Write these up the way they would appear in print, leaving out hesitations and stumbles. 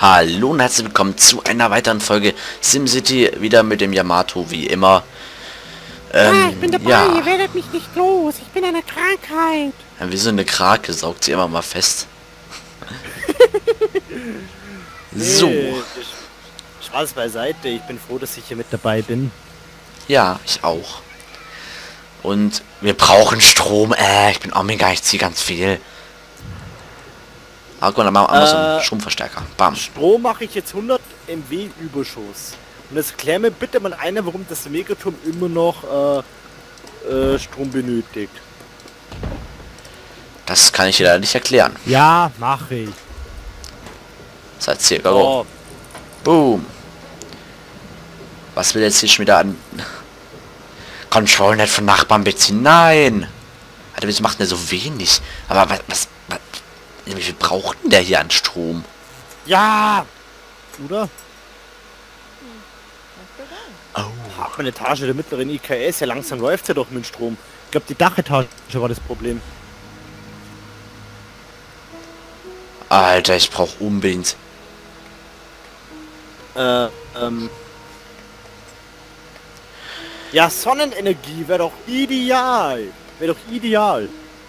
Hallo und herzlich willkommen zu einer weiteren Folge SimCity, wieder mit dem Yamato, wie immer. Ich bin dabei, ja. ihr werdet mich nicht los, ich bin eine Krankheit. Ja, wie so eine Krake saugt sie immer mal fest. So. Spaß beiseite, ich bin froh, dass ich hier mit dabei bin. Ja, ich auch. Und wir brauchen Strom. Ich bin Omega, ich ziehe ganz viel. Ah, guck mal, dann machen wir so einen Stromverstärker. Bam. Strom mache ich jetzt 100 MW Überschuss. Und jetzt klär mir bitte mal einer, warum das Megaturm immer noch Strom benötigt. Das kann ich dir leider nicht erklären. Ja, mache ich. Seit circa. Oh. Boom. Was will jetzt hier schon wieder an... Control nicht von Nachbarn beziehen? Nein! Alter, wieso macht der so wenig? Aber was wie viel braucht denn der hier an Strom? Ja! Oder? Oh. Hat meine Etage der mittleren IKS, ja langsam läuft ja doch mit Strom. Ich glaube, die Dachetage war das Problem. Alter, ich brauche unbedingt... Ja, Sonnenenergie wäre doch ideal. Wäre doch ideal.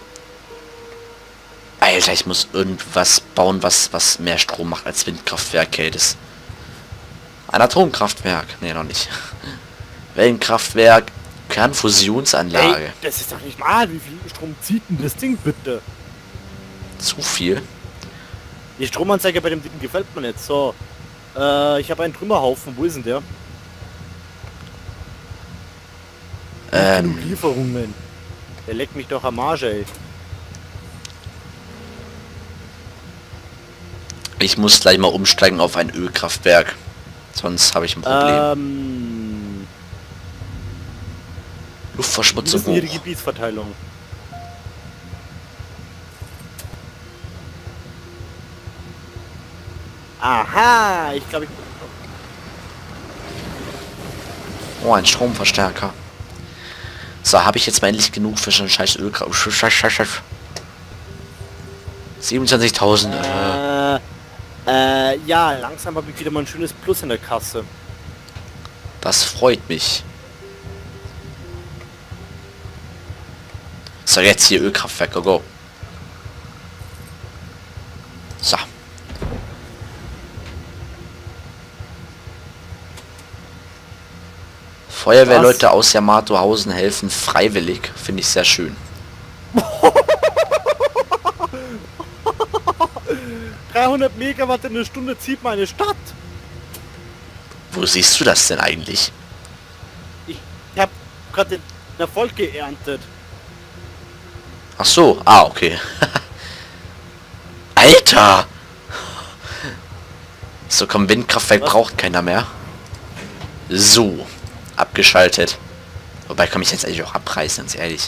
Alter, ich muss irgendwas bauen, was mehr Strom macht als Windkraftwerk, hält es. Ein Atomkraftwerk. Nee, noch nicht. Wellenkraftwerk, Kernfusionsanlage. Ey, das ist doch nicht mal, wie viel Strom zieht denn das Ding bitte? Zu viel? Die Stromanzeige bei dem Ding gefällt mir nicht. So, ich habe einen Trümmerhaufen. Wo ist denn der? Genug Lieferungen. Der leckt mich doch am Arsch, ey. Ich muss gleich mal umsteigen auf ein Ölkraftwerk. Sonst habe ich ein Problem. Luftverschmutzung Wie ist hier die hoch. Gebietsverteilung? Aha, ich glaube, Oh, ein Stromverstärker. So, habe ich jetzt mal endlich genug für so ein scheiß Ölkraftwerk. 27.000. ja, langsam habe ich wieder mal ein schönes Plus in der Kasse. Das freut mich. So, jetzt hier Ölkraftwerk, go. So. Feuerwehrleute aus Yamatohausen helfen freiwillig. Finde ich sehr schön. 300 Megawatt in der Stunde zieht meine Stadt. Wo siehst du das denn eigentlich? Ich habe gerade den Erfolg geerntet. Ach so, okay. Alter! So, komm, Windkraftwerk braucht keiner mehr. So, abgeschaltet. Wobei kann ich jetzt eigentlich auch abreißen, ganz ehrlich.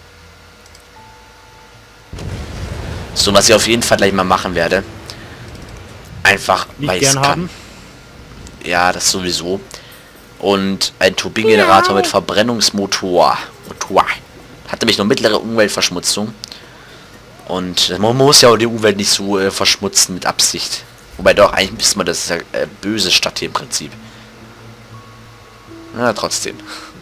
So, was ich auf jeden Fall gleich mal machen werde. Einfach, weil ich es kann. Ja, das sowieso. Und ein Turbinengenerator mit Verbrennungsmotor. Hat nämlich noch mittlere Umweltverschmutzung. Und man muss ja auch die Umwelt nicht so verschmutzen mit Absicht. Wobei doch, eigentlich wissen wir, das ist ja böse Stadt hier im Prinzip. Na, trotzdem.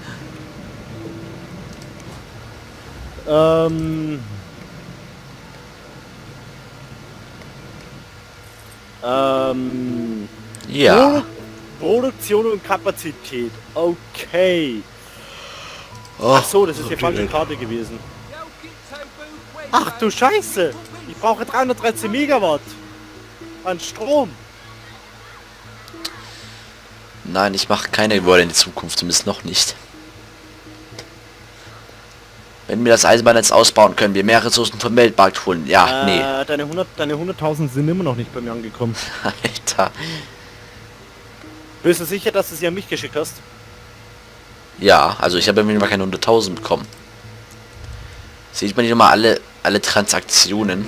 Ja. Produktion und Kapazität. Okay. Ach so, das ist die falsche Karte gewesen. Ach du Scheiße. Ich brauche 313 Megawatt an Strom. Nein, ich mache keine Gebäude in die Zukunft, zumindest noch nicht. Wenn wir das Eisenbahnnetz ausbauen, können wir mehr Ressourcen vom Weltmarkt holen. Ja, nee. Deine 100.000 sind immer noch nicht bei mir angekommen. Alter. Bist du sicher, dass du sie an mich geschickt hast? Ja, also ich habe immer keine 100.000 bekommen. Sieht man hier mal alle Transaktionen.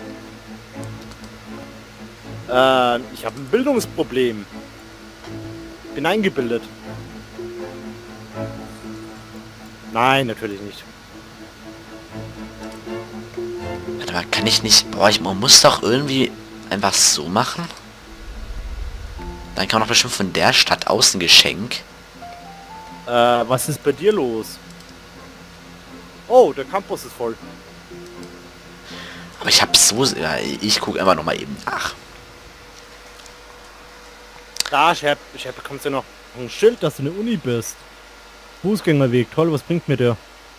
Ich habe ein Bildungsproblem. Bin eingebildet. Nein, natürlich nicht. Warte mal, kann ich nicht... Boah, man muss doch irgendwie einfach so machen. Dann kann man doch bestimmt von der Stadt aus ein Geschenk. Was ist bei dir los? Oh, der Campus ist voll. Aber ich habe so... Ja, ich gucke einfach noch mal eben nach. Da, Chef, bekommst du noch ein Schild, dass du eine Uni bist. Fußgängerweg, toll, was bringt mir der?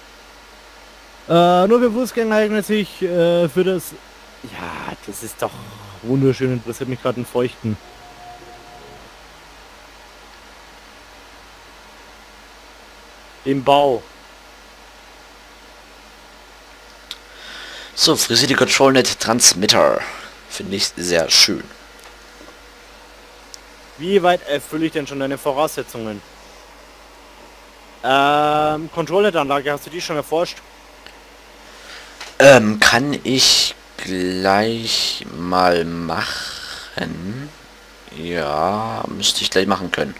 Nur für Fußgänger eignet sich für das... Ja, das ist doch wunderschön, interessiert mich gerade ein Feuchten. Im Bau. So, Free ControlNet Transmitter. Finde ich sehr schön. Wie weit erfülle ich denn schon deine Voraussetzungen? ControlNet-Anlage, hast du die schon erforscht? Kann ich gleich mal machen. Ja, müsste ich gleich machen können.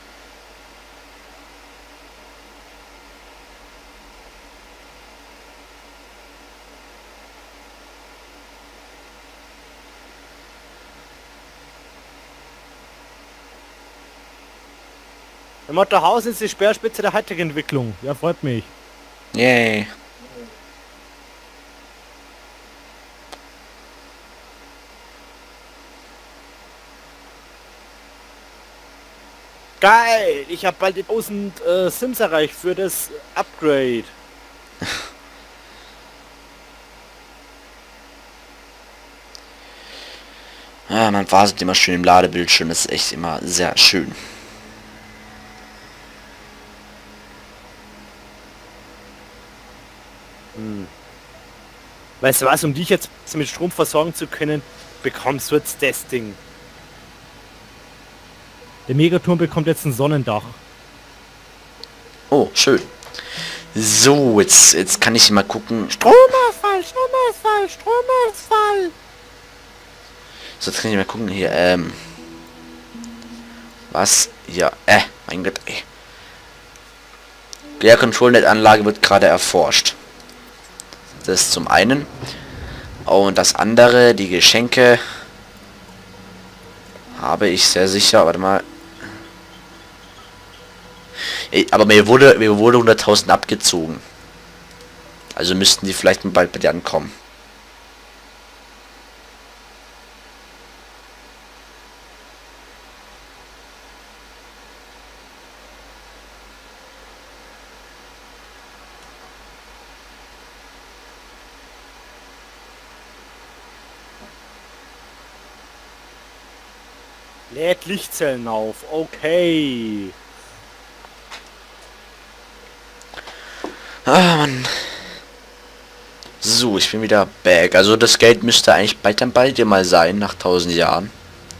Im Mottohaus ist die Speerspitze der Hightech-Entwicklung. Ja, freut mich. Yay. Geil! Ich habe bald die 1000 Sims erreicht für das Upgrade. Ja, man wartet immer schön im Ladebildschirm. Das ist echt immer sehr schön. Weißt du was, um dich jetzt mit Strom versorgen zu können, bekommst du jetzt das Ding. Der Megaturm bekommt jetzt ein Sonnendach. Oh, schön. So, jetzt kann ich mal gucken. Stromausfall, Stromausfall, Stromausfall. So, jetzt kann ich mal gucken hier, was? Ja, mein Gott, ey. Der ControlNet-Anlage wird gerade erforscht. Das ist zum einen. Und das andere, die Geschenke, habe ich sehr sicher, warte mal. Aber mir wurde 100.000 abgezogen. Also müssten die vielleicht bald bei dir ankommen. Lädt Lichtzellen auf, okay. Ah, Mann. So, ich bin wieder back. Also das Geld müsste eigentlich bald dann bei dir mal sein, nach 1000 Jahren.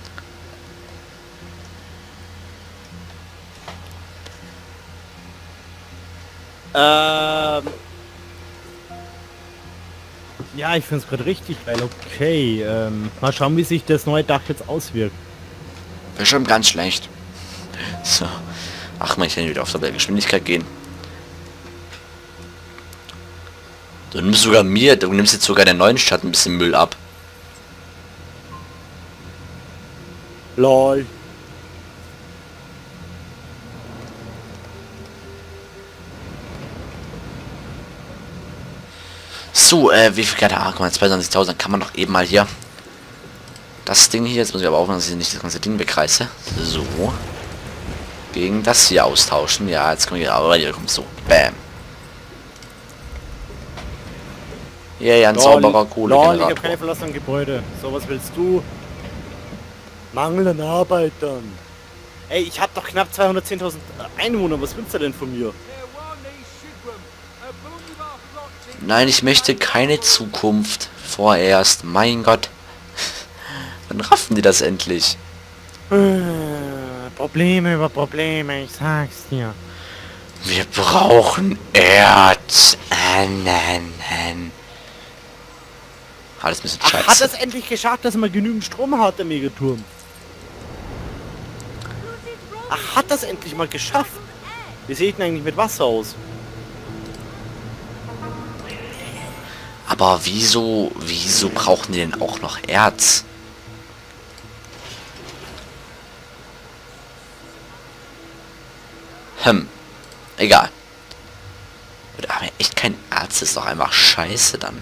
Ja, ich finde es gerade richtig geil, okay. Mal schauen, wie sich das neue Dach jetzt auswirkt. Wäre schon ganz schlecht. So. Ach man, ich kann wieder auf der Geschwindigkeit gehen. Du nimmst jetzt sogar der neuen Stadt ein bisschen Müll ab. LOL. So, wie viel Karte? Ah, guck mal, 22.000, kann man doch eben mal hier das Ding hier, jetzt muss ich aber aufpassen, dass ich nicht das ganze Ding bekreise. So. Gegen das hier austauschen. Ja, jetzt kommen wir aber hier kommt so. Bam. Ja, ein sauberer Kohlegenerator. Ich habe keine verlassenen Gebäude. So, was willst du? Mangel an Arbeitern. Ey, ich habe doch knapp 210.000 Einwohner. Was willst du denn von mir? Nein, ich möchte keine Zukunft. Vorerst. Mein Gott. Dann raffen die das endlich. Probleme über Probleme, ich sag's dir. Wir brauchen Erz. Alles ein bisschen scheiße. Ach, hat es endlich geschafft, dass man genügend Strom hat, der Megaturm? Ach, hat das endlich mal geschafft? Wie sieht denn eigentlich mit Wasser aus? Aber wieso brauchen die denn auch noch Erz? Egal. Aber echt kein Erz ist doch einfach scheiße dann.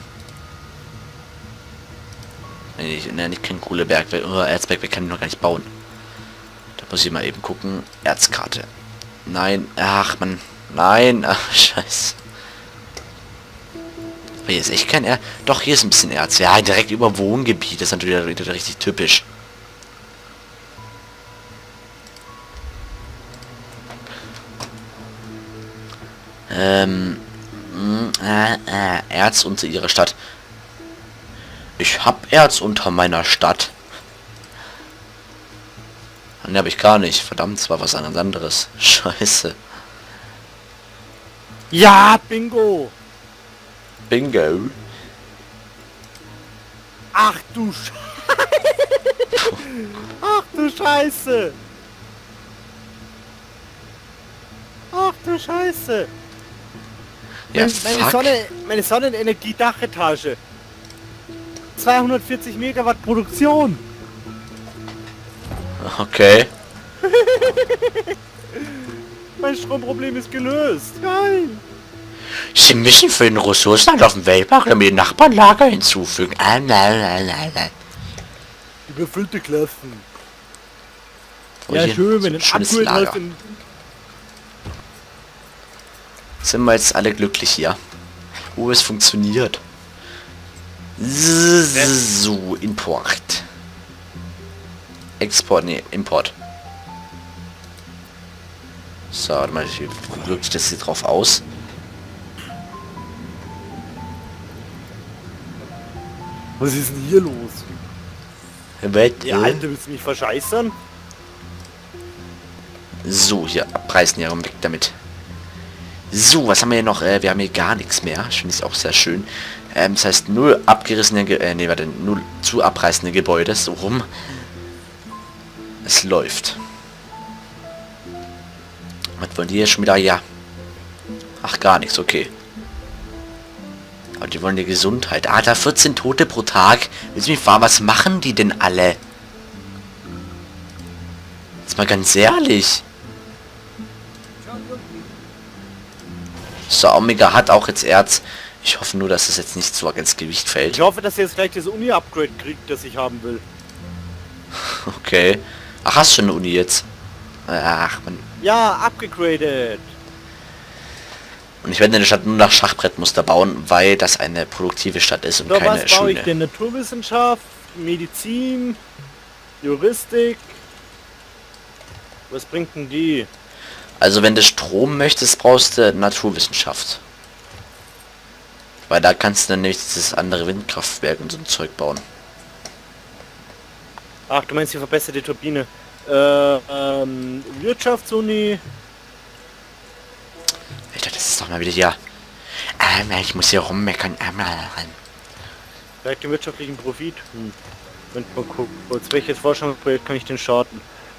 Nee, nicht kein Kohlebergwerk. Erzbergwerk kann ich noch gar nicht bauen. Da muss ich mal eben gucken. Erzkarte. Nein. Ach, man. Nein. Ach, scheiße. Aber hier ist echt kein Erz. Doch, hier ist ein bisschen Erz. Ja, direkt über Wohngebiet. Das ist natürlich wieder richtig typisch. Erz unter ihrer Stadt. Ich hab Erz unter meiner Stadt. Ne, habe ich gar nicht. Verdammt, es war was anderes. Scheiße. Ja, Bingo. Bingo. Ach du Scheiße. Ach du Scheiße. Ach du Scheiße. Ja, meine Sonnenenergie-Dachetage. 240 Megawatt Produktion. Okay. Mein Stromproblem ist gelöst. Geil. Sie müssen für den Ressourcen auf dem Weltmarkt mit den Nachbarn Lager hinzufügen. Überfüllte Klassen. Oh, Ja, schön, wenn ein schönes Upgrade Lager. hast. Sind wir jetzt alle glücklich hier? Oh, es funktioniert. So, Import. Export, nee, Import. So, warte mal, wie wirkt das hier drauf aus? Was ist denn hier los? Ja, Alter, willst du mich verscheißern? so, hier, abreißen, ja, weg damit. So, was haben wir hier noch? Wir haben hier gar nichts mehr. Ich finde es auch sehr schön. Das heißt, 0 abgerissene, 0 zu abreißende Gebäude, so rum. Es läuft. Was wollen die hier schon wieder? Ja. Ach, gar nichts, okay. Aber die wollen die Gesundheit. Ah, da 14 Tote pro Tag. Willst du mich fragen, was machen die denn alle? Jetzt mal ganz ehrlich. So, Omega hat auch jetzt Erz. Ich hoffe nur, dass es jetzt nicht so ins Gewicht fällt. Ich hoffe, dass ihr jetzt gleich das Uni-Upgrade kriegt, das ich haben will. Okay. Ach, hast du schon eine Uni jetzt? Ach, man. Ja, abgegradet. Und ich werde eine Stadt nur nach Schachbrettmuster bauen, weil das eine produktive Stadt ist und So, keine was baue ich Schule. denn? Naturwissenschaft, Medizin, Juristik. Was bringt denn die? Also wenn du Strom möchtest, brauchst du Naturwissenschaft. Weil da kannst du dann nämlich dieses andere Windkraftwerk und so ein Zeug bauen. Ach, du meinst die verbesserte Turbine. Wirtschaftsuni. Alter, das ist doch mal wieder hier. Ich muss hier rummeckern. Vielleicht den wirtschaftlichen Profit. Moment mal gucken. Kurz, welches Forschungsprojekt kann ich denn starten?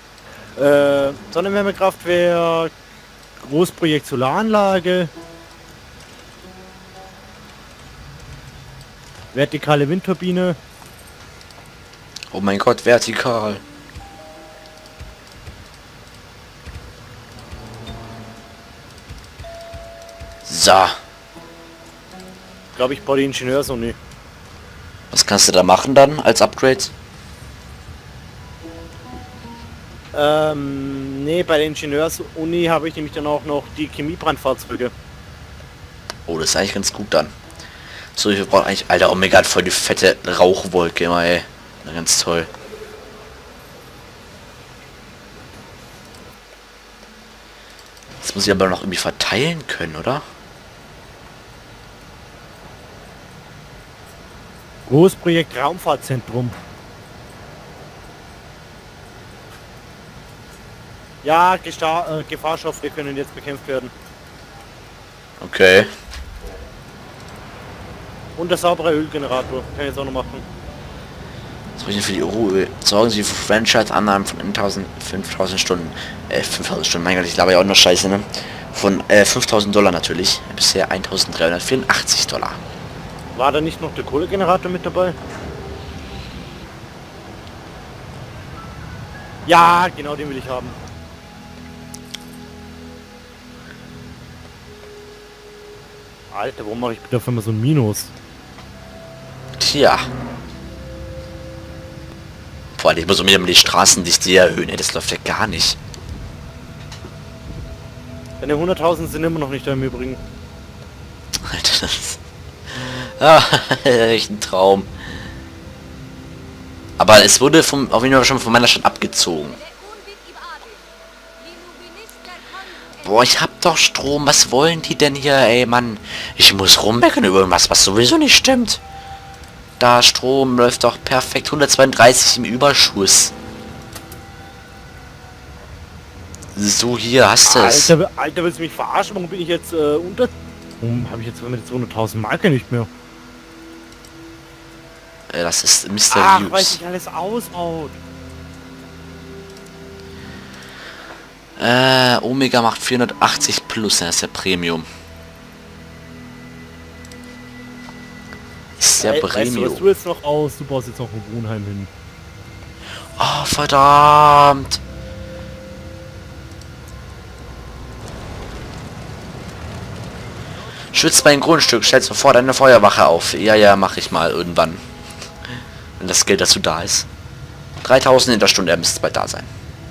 Sonnenwärmekraftwerk, Großprojekt Solaranlage, vertikale Windturbine. Oh mein Gott, vertikal. So. Ich glaube, ich baue die Ingenieursuni. Was kannst du da machen dann als Upgrade? Nee, bei der Ingenieursuni habe ich nämlich dann auch noch die Chemiebrandfahrzeuge. Oh, das ist eigentlich ganz gut dann. So, wir brauchen eigentlich... Alter, Omega hat voll die fette Rauchwolke immer, ey. Na, ganz toll. Das muss ich aber noch irgendwie verteilen können, oder? Großprojekt Raumfahrtzentrum. Ja, Gefahrstoffe können jetzt bekämpft werden. Okay. Und der saubere Ölgenerator kann ich jetzt auch noch machen. Was soll ich denn für die Rohöl? Sorgen Sie für Franchise-Annahmen von 5000 Stunden. 5000 Stunden, mein Gott, ich laber ja auch noch Scheiße, ne? Von $5.000 natürlich. Bisher 1384 $. War da nicht noch der Kohlegenerator mit dabei? Ja, genau den will ich haben. Alter, warum mache ich bitte auf einmal so ein Minus? Tja. Vor allem, ich muss um die Straßendichte erhöhen. Ey, das läuft ja gar nicht. Deine 100.000 sind immer noch nicht da im Übrigen. Alter, das ist... Ah, echt ein Traum. Aber es wurde auf jeden Fall schon von meiner Stadt abgezogen. Boah, ich hab doch Strom. Was wollen die denn hier, ey, Mann? Ich muss rummeckern über irgendwas, was sowieso nicht stimmt. Da Strom läuft doch perfekt. 132 im Überschuss. So, hier hast du es. Alter, willst du mich verarschen? Warum bin ich jetzt unter... Warum habe ich jetzt mit 200.000 Marke nicht mehr? Das ist Mr. Ach, Hughes. weil sich alles ausbaut. Omega macht 480 plus, das ist der Premium. Ist der Premium. Weißt du, was du jetzt noch aus? Du baust jetzt noch ein Wohnheim hin. Oh, verdammt. Schützt mein Grundstück, stellt sofort eine Feuerwache auf. Ja, mache ich mal irgendwann. Wenn das Geld dazu da ist. 3000 in der Stunde, er müsste bald da sein.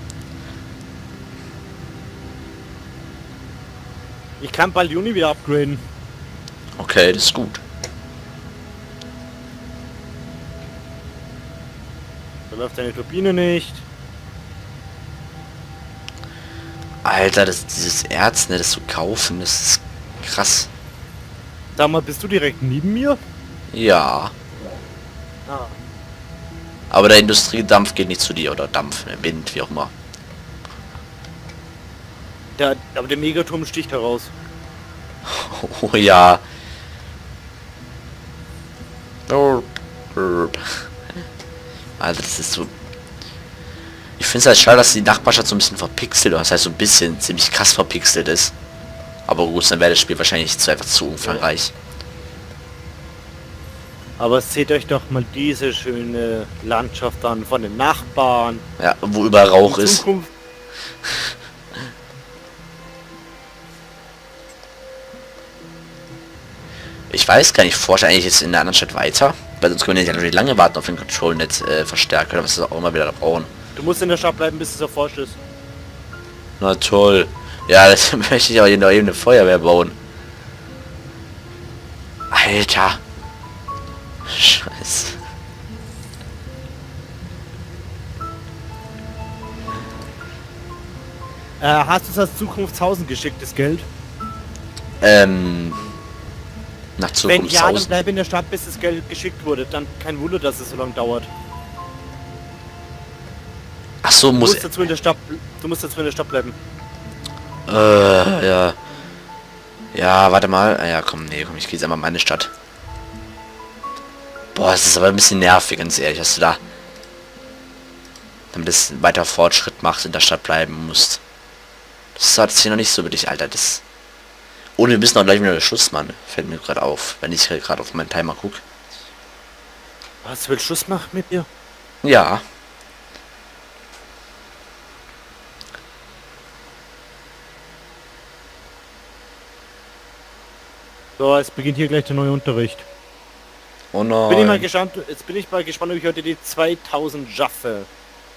Ich kann bald Juni wieder upgraden. Okay, das ist gut. Da läuft deine Turbine nicht. Alter, dieses Erz, ne, das zu kaufen, das ist krass. Sag mal, bist du direkt neben mir? Ja. Ah. Aber der Industriedampf geht nicht zu dir, oder Dampf, Wind, wie auch immer. Aber der Megaturm sticht heraus. Oh ja. Also das ist so... Ich finde es halt schade, dass die Nachbarschaft so ein bisschen verpixelt, oder das heißt so ein bisschen ziemlich krass verpixelt ist. Aber gut, dann wäre das Spiel wahrscheinlich einfach zu umfangreich. Aber seht euch doch mal diese schöne Landschaft an von den Nachbarn. Ja, wo überall Rauch ist. Zukunft. Ich weiß gar nicht, forsche eigentlich jetzt in der anderen Stadt weiter? Weil sonst können wir ja natürlich lange warten auf den Control-Net Verstärker, oder was wir auch immer wieder brauchen. Du musst in der Stadt bleiben, bis es erforscht ist. Na toll. Ja, das möchte ich aber hier noch eben eine Feuerwehr bauen. Alter. Scheiße. Hast du es als Zukunftshausen geschickt, das Geld? Nach Wenn ja, dann Zukunftshausen. bleib in der Stadt, bis das Geld geschickt wurde. Dann kein Wunder, dass es so lange dauert. Ach so, Du muss musst dazu in der Stadt bleiben. ja. Ja, warte mal. Ja, komm, nee, komm, ich gehe jetzt einmal in meine Stadt. Boah, es ist aber ein bisschen nervig, ganz ehrlich, dass du da, damit es weiter Fortschritt macht, in der Stadt bleiben musst. Das hat hier noch nicht so wirklich, Alter, das... Und wir müssen auch gleich wieder Schluss machen, fällt mir gerade auf, wenn ich gerade auf meinen Timer gucke. Was, will Schluss machen mit dir? Ja. So, jetzt beginnt hier gleich der neue Unterricht. Oh nein. Jetzt bin ich mal gespannt, ob ich heute die 2000 schaffe.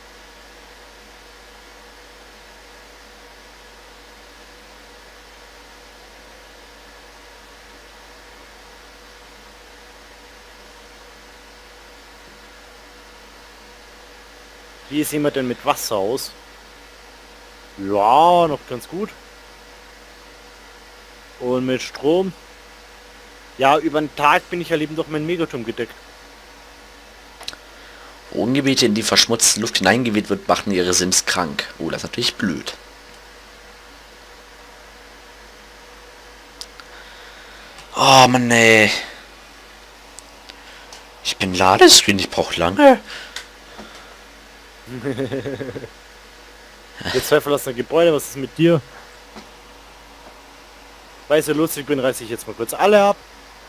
Wie sehen wir denn mit Wasser aus? Ja, noch ganz gut. Und mit Strom? Ja, über den Tag bin ich ja eben durch meinen Megaturm gedeckt. Wohngebiete, in die verschmutzte Luft hineingeweht wird, machen ihre Sims krank. Oh, das ist natürlich blöd. Oh Mann, ey. Ich bin Ladescreen, ich brauche lange. Jetzt zwei verlassene Gebäude, was ist mit dir? Weil ich so lustig bin, reiße ich jetzt mal kurz alle ab.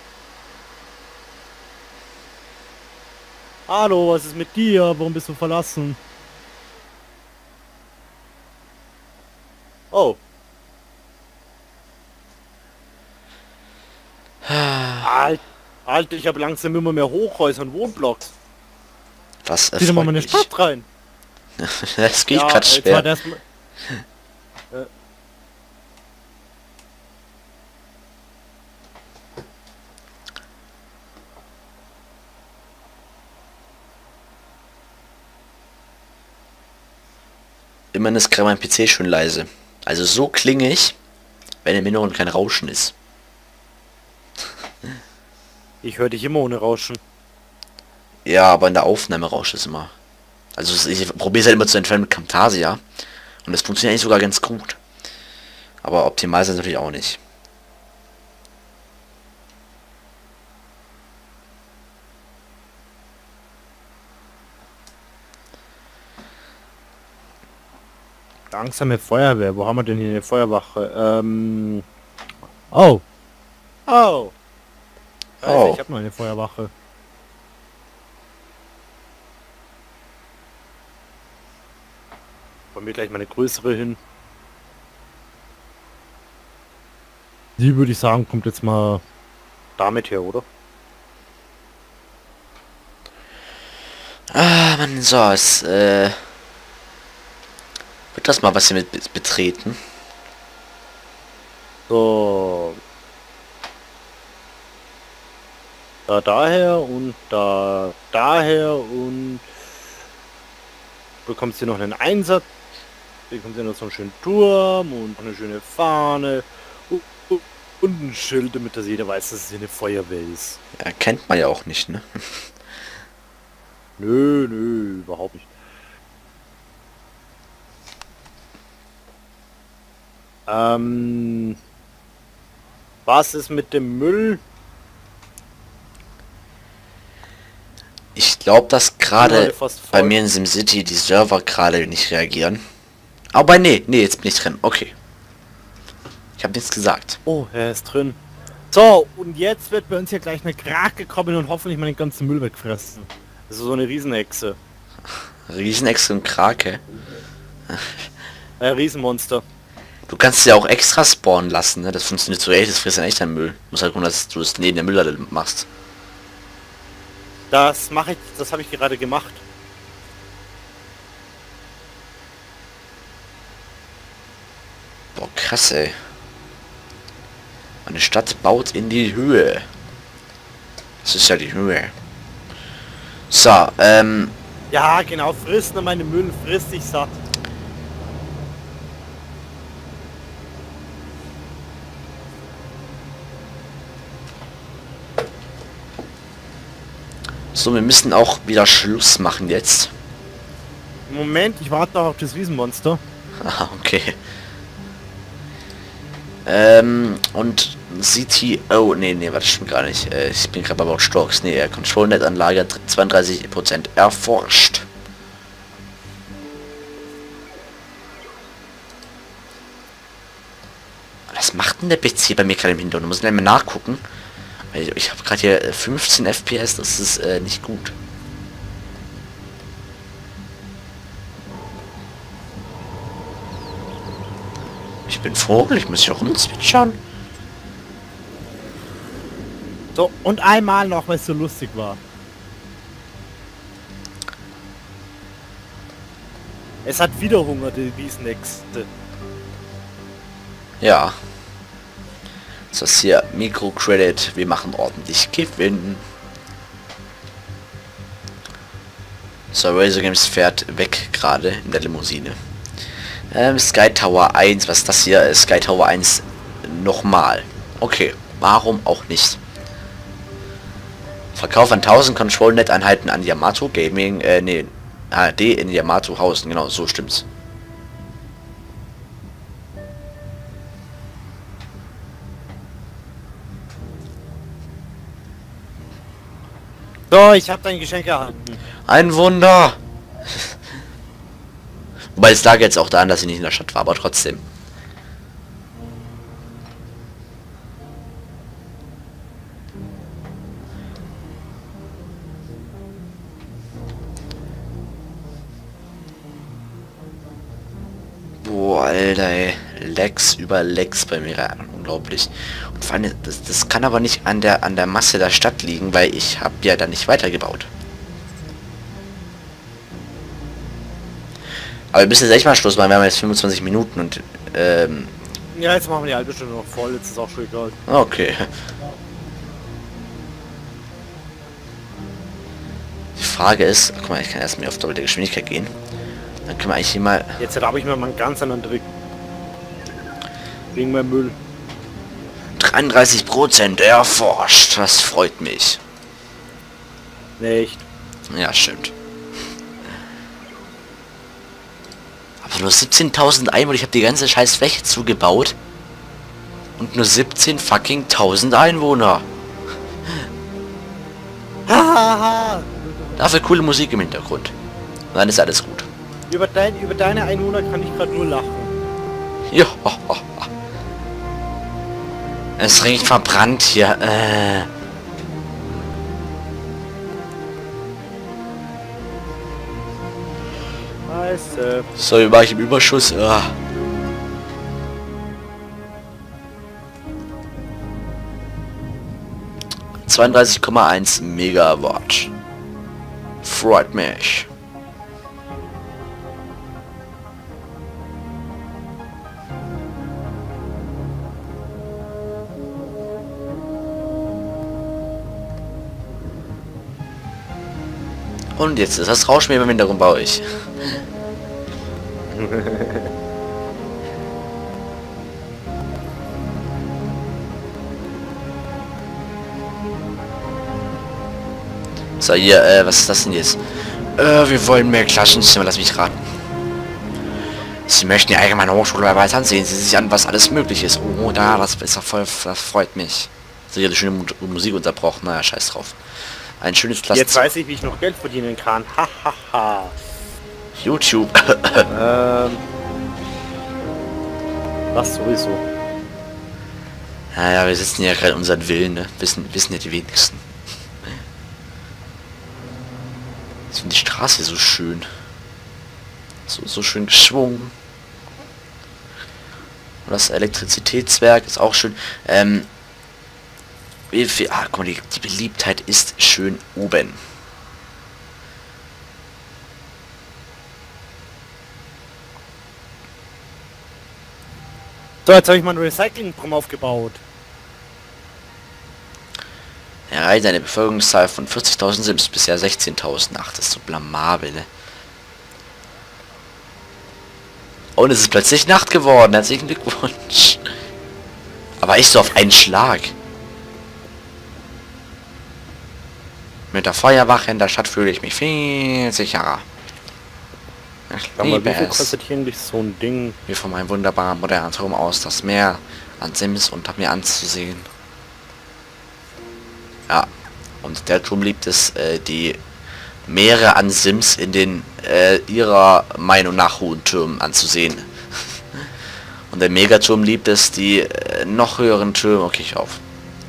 Hallo, was ist mit dir? Warum bist du verlassen? Oh. Alter, ich habe langsam immer mehr Hochhäuser und Wohnblocks. Das Zieh doch mal eine Stadt rein. Das geht gerade schwer. Immerhin ist gerade mein PC schön leise. Also so klinge ich, wenn im Inneren kein Rauschen ist. Ich höre dich immer ohne Rauschen. Ja, aber in der Aufnahme rauscht es immer. Also ich probiere es halt immer zu entfernen mit Camtasia. Und das funktioniert eigentlich sogar ganz gut. Aber optimal ist es natürlich auch nicht. Langsame Feuerwehr. Wo haben wir denn hier eine Feuerwache? Oh. Oh. Oh. Ich habe noch eine Feuerwache. Wollen wir gleich mal eine größere hin? Die würde ich sagen, kommt jetzt mal damit her, oder? Ah, man, so, es, wird das mal was hier mit betreten? So. Da daher und da daher und bekommst du noch einen Einsatz, bekommst du noch so einen schönen Turm und eine schöne Fahne und ein Schild, damit das jeder weiß, dass es hier eine Feuerwehr ist. Ja, kennt man ja auch nicht, ne? Nö, nö, überhaupt nicht. Was ist mit dem Müll? Ich glaube, dass gerade bei mir in SimCity die Server gerade nicht reagieren. Aber nee, jetzt bin ich drin. Okay. Ich habe nichts gesagt. Oh, er ist drin. So, und jetzt wird bei uns hier gleich eine Krake kommen und hoffentlich mal den ganzen Müll wegfressen. Also so eine Riesenhexe. Riesenechse und Krake. Riesenmonster. Du kannst ja auch extra spawnen lassen, ne? Das funktioniert so echt, das frisst ja echt dein Müll. Muss halt gucken, dass du es neben der Müllhalde machst. Das mache ich, das habe ich gerade gemacht. Boah, krass, ey. Eine Stadt baut in die Höhe. Das ist ja die Höhe. So, Ja, genau, frisst nur meine Müll, frisst dich satt. so, wir müssen auch wieder Schluss machen jetzt. Moment, ich warte noch auf das Riesenmonster. Ah, okay. Und CTO, nee, warte, stimmt gar nicht. Ich bin gerade bei Watch Dogs. Nee, Control-Net-Anlage 32% erforscht. Was macht denn der PC bei mir gerade im Hintergrund? Muss ich mal nachgucken. Ich habe gerade hier 15 FPS, das ist nicht gut. Ich bin Vogel, ich muss hier rumzwitschern. So, und einmal noch, weil es so lustig war. Es hat wieder Hunger, die Riesenhexe. Ja. Das ist hier Mikrocredit. Wir machen ordentlich Gewinn. So, Razor Games fährt weg gerade in der Limousine. Sky Tower 1, was ist das hier? Sky Tower 1 nochmal. Okay, warum auch nicht? Verkauf an 1000 Control-Net-Einheiten an Yamato Gaming, nee, ARD in Yamato Hausen, genau, so stimmt's. So, ich habe dein Geschenk erhalten. Ein Wunder! Wobei es lag jetzt auch daran, dass ich nicht in der Stadt war, aber trotzdem. Boah, Alter, ey. Lecks über Lecks bei mir. unglaublich. Und vor allem, das kann aber nicht an der Masse der Stadt liegen, weil ich habe ja da nicht weitergebaut. Aber wir müssen jetzt echt mal Schluss machen, wir haben jetzt 25 Minuten und ja, jetzt machen wir die halbe Stunde noch voll, jetzt ist auch schon egal. Okay. Die Frage ist, guck mal, ich kann erst mal auf doppelte Geschwindigkeit gehen. Dann können wir eigentlich hier mal... Jetzt habe ich mir mal einen ganz anderen Trick. Wegen mehr Müll. 33% erforscht, das freut mich. Nicht. Ja, stimmt. Aber nur 17.000 Einwohner, ich habe die ganze scheiß Fläche zugebaut. Und nur 17 fucking 1000 Einwohner. Dafür coole Musik im Hintergrund. Und dann ist alles gut. Über deine Einwohner kann ich gerade nur lachen. Ja. Es riecht verbrannt hier. Scheiße. So, wie war ich im Überschuss? Ja. 32,1 Megawatt. Freut mich. Und jetzt ist das Rauschmäher im Hintergrund bei euch. So, hier, was ist das denn jetzt? Wir wollen mehr Klassenzimmer, lass mich raten. Sie möchten die allgemeine Hochschule erweitern, sehen Sie sich an, was alles möglich ist. Oh, da, das ist doch voll, das freut mich. So, hier hat die schöne Musik unterbrochen, naja, scheiß drauf. Ein schönes Klassenzimmer. Jetzt weiß ich, wie ich noch Geld verdienen kann. Hahaha. YouTube. Was sowieso. Naja, wir sitzen ja gerade in unseren Villen, ne? Wissen ja die wenigsten. Ich finde die Straße so schön. So schön geschwungen. Und das Elektrizitätswerk ist auch schön. Wie viel, guck mal, die Beliebtheit ist schön oben. So, jetzt habe ich mal ein Recycling-Programm aufgebaut. Erreicht eine Bevölkerungszahl von 40.000 Sims, bisher 16.000. Ach, das ist so blamabel, ne? Und es ist plötzlich Nacht geworden. Herzlichen Glückwunsch. Aber echt so auf einen Schlag. Mit der Feuerwache in der Stadt fühle ich mich viel sicherer. Ich liebe es, kostet hier nicht so ein Ding? wie von meinem wunderbaren modernen Turm aus das Meer an Sims unter mir anzusehen. Ja, und der Turm liebt es, die Meere an Sims in den ihrer Meinung nach hohen Türmen anzusehen. Und der Megaturm liebt es, die noch höheren Türme. Okay, ich auf.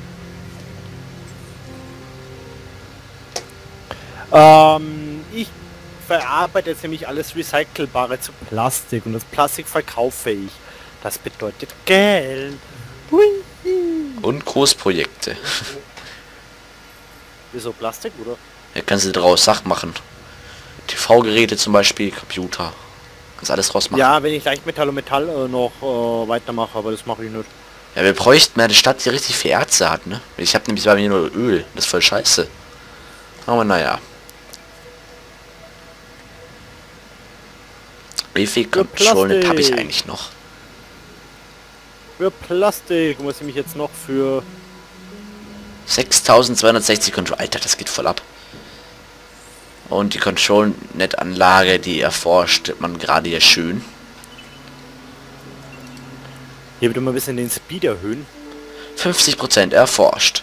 Ich verarbeite jetzt nämlich alles Recycelbare zu Plastik und das Plastik verkaufe ich. Das bedeutet Geld. Hui. Und Großprojekte. Wieso Plastik, oder? Ja, kannst du daraus Sachen machen. TV-Geräte zum Beispiel, Computer. Kannst alles draus machen. Ja, wenn ich Leichtmetall und Metall noch weitermache, aber das mache ich nicht. Ja, wir bräuchten eine Stadt, die richtig viel Erze hat, ne? Ich habe nämlich bei mir nur Öl. Das ist voll scheiße. Aber naja. Wie viel Control habe ich eigentlich noch? Für Plastik muss ich mich jetzt noch für 6260 Control. Alter, das geht voll ab. Und die Control-Net-Anlage, die erforscht man gerade hier schön. Hier wird immer ein bisschen den Speed erhöhen. 50% erforscht.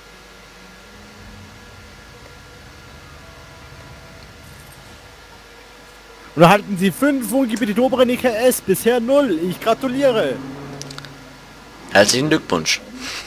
Und erhalten Sie 5 Wohngebiete oberen EKS, bisher 0. Ich gratuliere. Herzlichen Glückwunsch.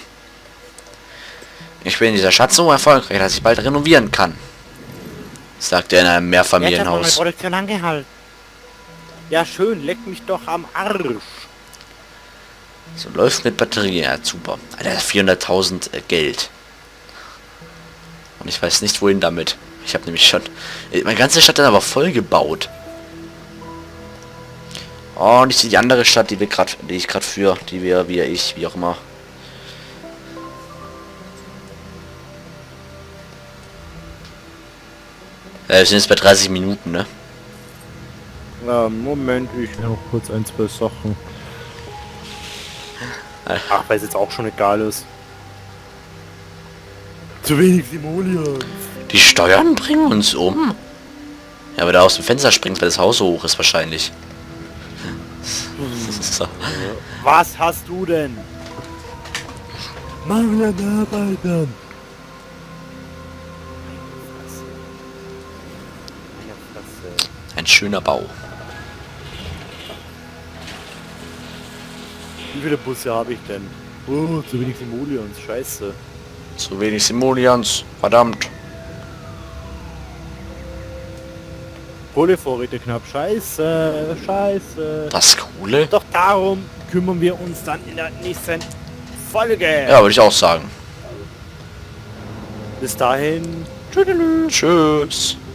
Ich bin in dieser Stadt so erfolgreich, dass ich bald renovieren kann. Sagt er in einem Mehrfamilienhaus. Produktion angehalten. Ja schön, leck mich doch am Arsch. So, läuft mit Batterie. Ja, super. Alter, 400.000 Geld. Und ich weiß nicht, wohin damit. Ich habe nämlich schon... Meine ganze Stadt ist aber voll gebaut. Oh, nicht die andere Stadt, die ich gerade führe. Wie auch immer. Wir sind jetzt bei 30 Minuten, ne? Ja, Moment, ich noch kurz ein, zwei Sachen. Ach, weil es jetzt auch schon egal ist. Zu wenig Simoleons. Die Steuern bringen uns um. Ja, aber da aus dem Fenster springt, weil das Haus so hoch ist wahrscheinlich. So. Was hast du denn? Mangel an Arbeitern. Ein schöner Bau. Wie viele Busse habe ich denn? Oh, zu wenig Simoleons, scheiße. Zu wenig Simoleons, verdammt. Kohlevorräte knapp, scheiße, scheiße. Das Kohle? Doch darum kümmern wir uns dann in der nächsten Folge. Ja, würde ich auch sagen. Bis dahin. Tschüss.